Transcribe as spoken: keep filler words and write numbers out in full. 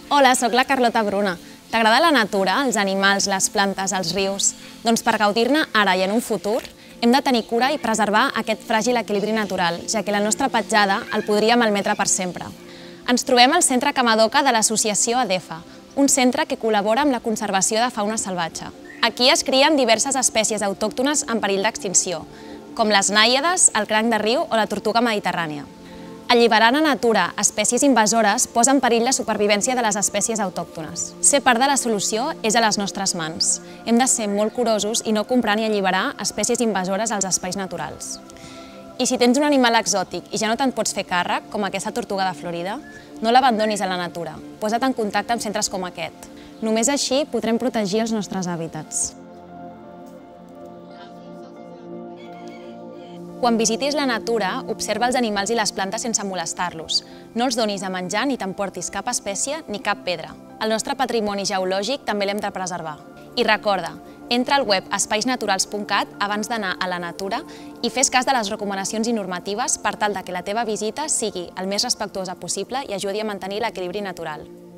Hola, sóc la Carlota Bruna. T'agrada la natura, els animals, les plantes, els rius? Doncs per gaudir-ne ara i en un futur, hem de tenir cura i preservar aquest fràgil equilibri natural, ja que la nostra petjada el podria malmetre per sempre. Ens trobem al Centre Camadoca de l'associació ADEFA, un centre que col·labora amb la conservació de fauna salvatge. Aquí es crien diverses espècies autòctones en perill d'extinció, com les nàiades, el cranc de riu o la tortuga mediterrània. Alliberant a natura espècies invasores posa en perill la supervivència de les espècies autòctones. Ser part de la solució és a les nostres mans. Hem de ser molt curosos i no comprar ni alliberar espècies invasores als espais naturals. I si tens un animal exòtic i ja no te'n pots fer càrrec, com aquesta tortuga de Florida, no l'abandonis a la natura. Posa't en contacte amb centres com aquest. Només així podrem protegir els nostres hàbitats. Quan visitis la natura, observa els animals i les plantes sense molestar-los. No els donis a menjar ni t'emportis cap espècie ni cap pedra. El nostre patrimoni geològic també l'hem de preservar. I recorda, entra al web espais naturals punt cat abans d'anar a la natura i fes cas de les recomanacions i normatives per tal que la teva visita sigui el més respectuosa possible i ajudi a mantenir l'equilibri natural.